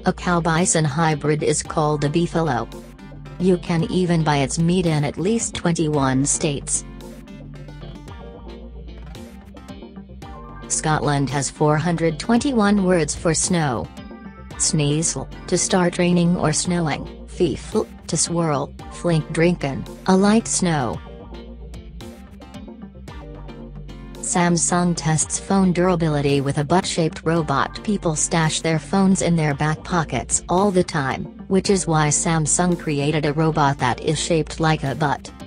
A cow-bison hybrid is called a beefalo. You can even buy its meat in at least 21 states. Scotland has 421 words for snow. Sneasel, to start raining or snowing; fiefl, to swirl; flink drinkin', a light snow. Samsung tests phone durability with a butt-shaped robot. People stash their phones in their back pockets all the time, which is why Samsung created a robot that is shaped like a butt.